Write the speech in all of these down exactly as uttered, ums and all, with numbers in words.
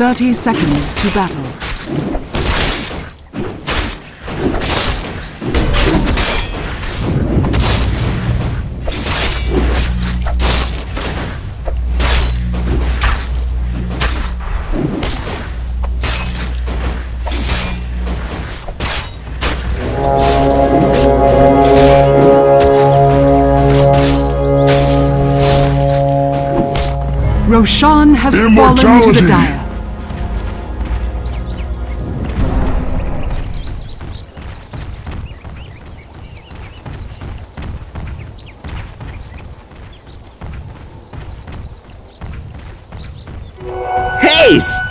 thirty seconds to battle. Roshan has fallen to the dire. Haste!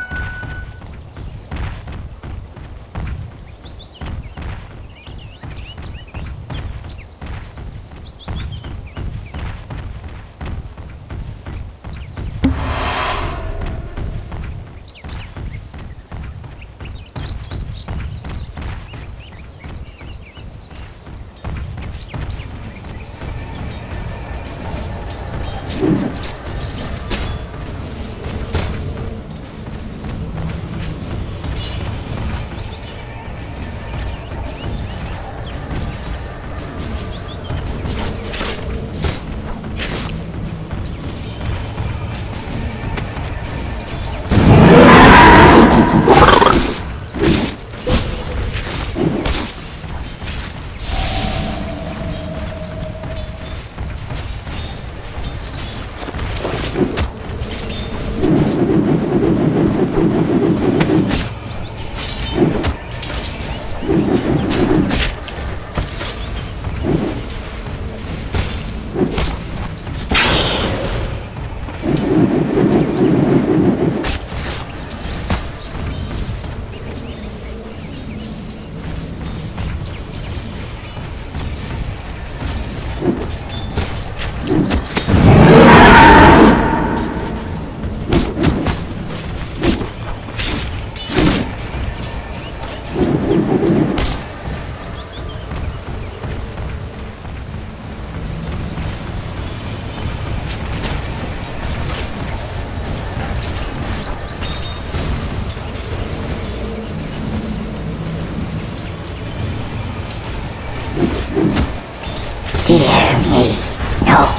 Dear me, no.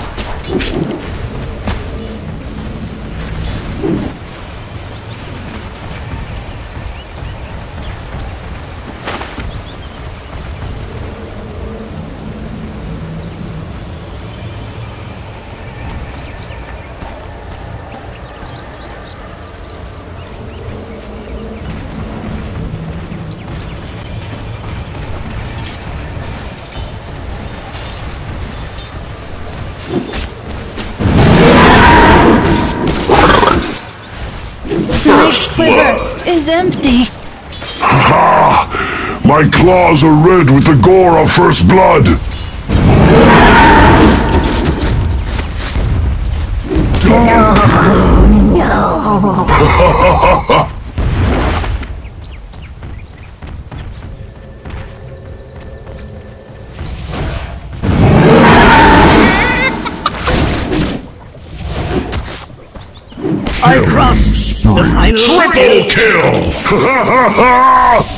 Quiver is empty. Ha ha! My claws are red with the gore of first blood. No, no. I cross the final Triple kill! Ha ha ha!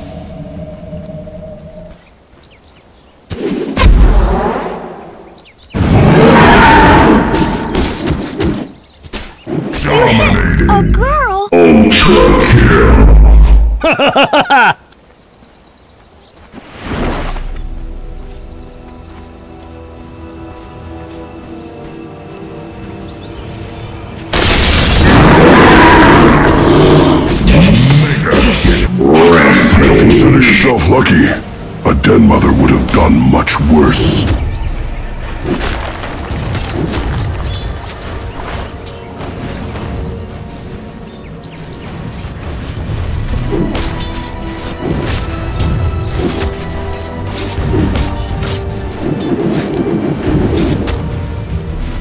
Dominating. A girl? Ultra kill. Consider yourself lucky. A den mother would have done much worse.